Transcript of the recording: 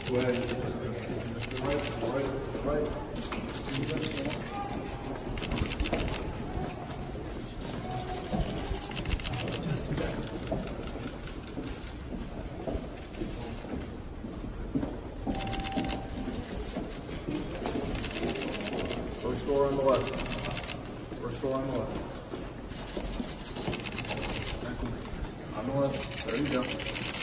Go ahead. Right. First door on the left. First door on the left. On the left. There you go.